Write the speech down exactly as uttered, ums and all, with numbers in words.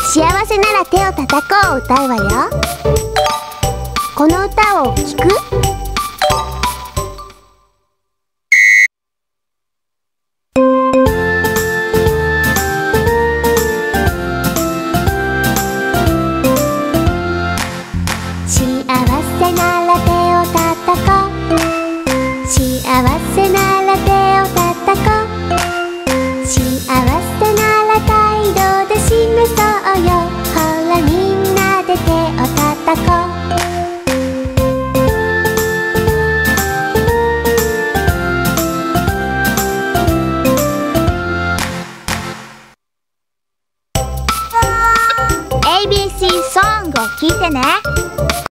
幸せなら手を叩こうを歌うわよ。この歌を聞く？幸せなら手を叩こう。幸せなら